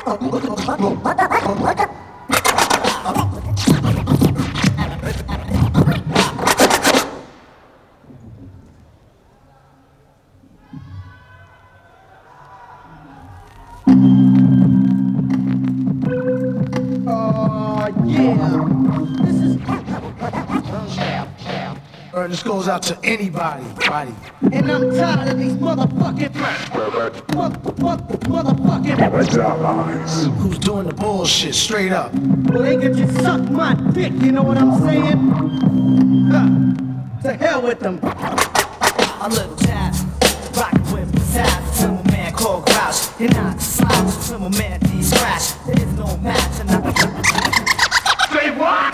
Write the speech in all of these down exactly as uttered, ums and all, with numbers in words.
This goes out to anybody, buddy. And I'm tired of these motherfucking mother, mother, motherfucking who's doing the bullshit straight up. Well, they could just suck my dick, you know what I'm saying? Huh. To hell with them. A little jazz, rockin' with pizzazz, till my man called Grouch. You're not the slouch, till my man D scratch. There is no match, and I say what?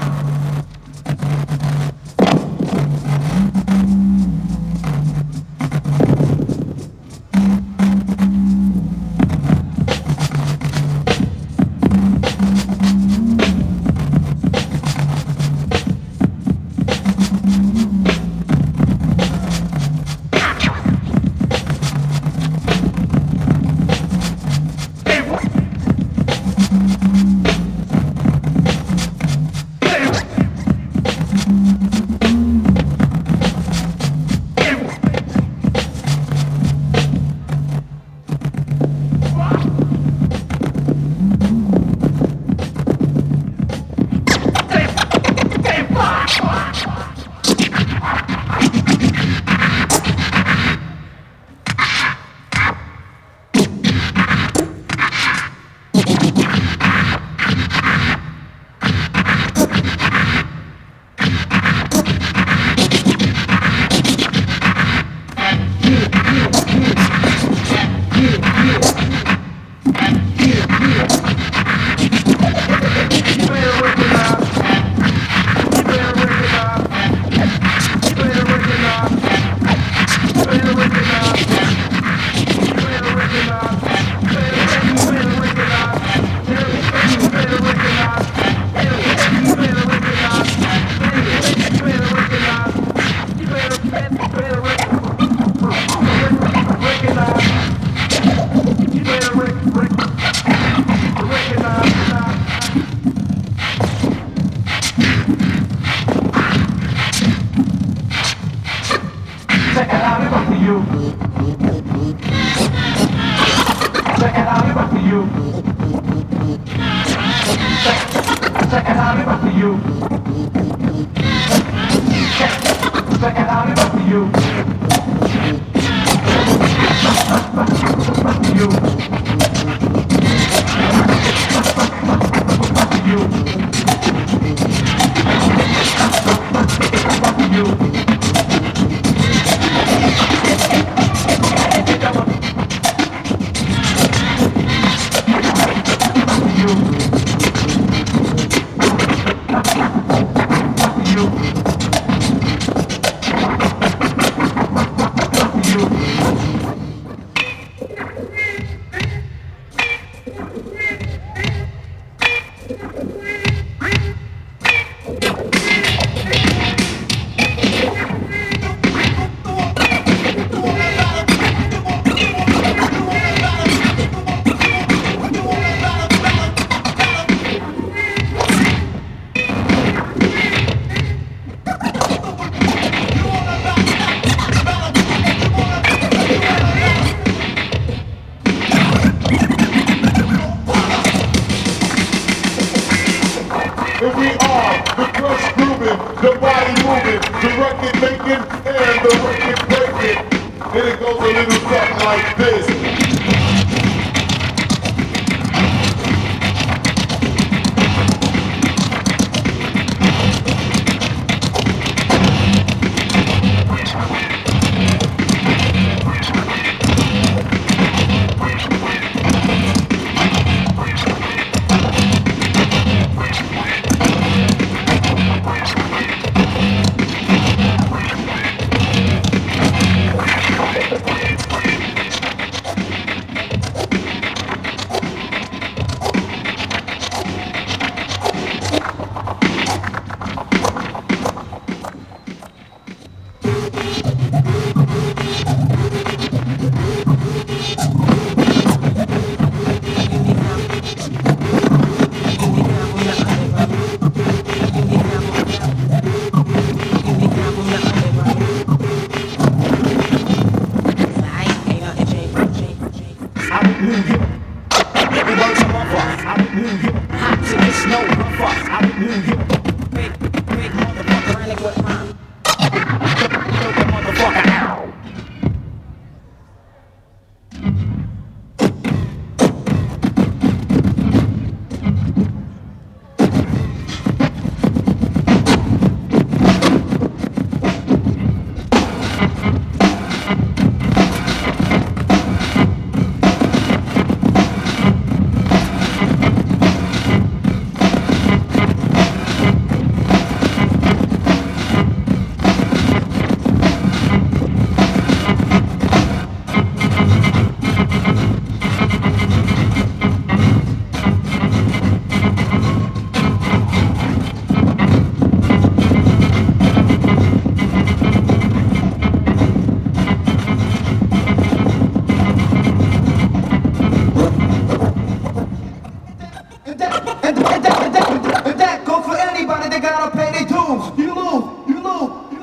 you. Baby words are rougher. I remove you. Hot to the snow rougher. I remove you. Big, big motherfucker running with mine. Dope motherfucker out.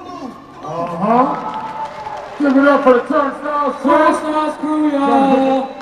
Give it up for the Turnstile Crew, y'all.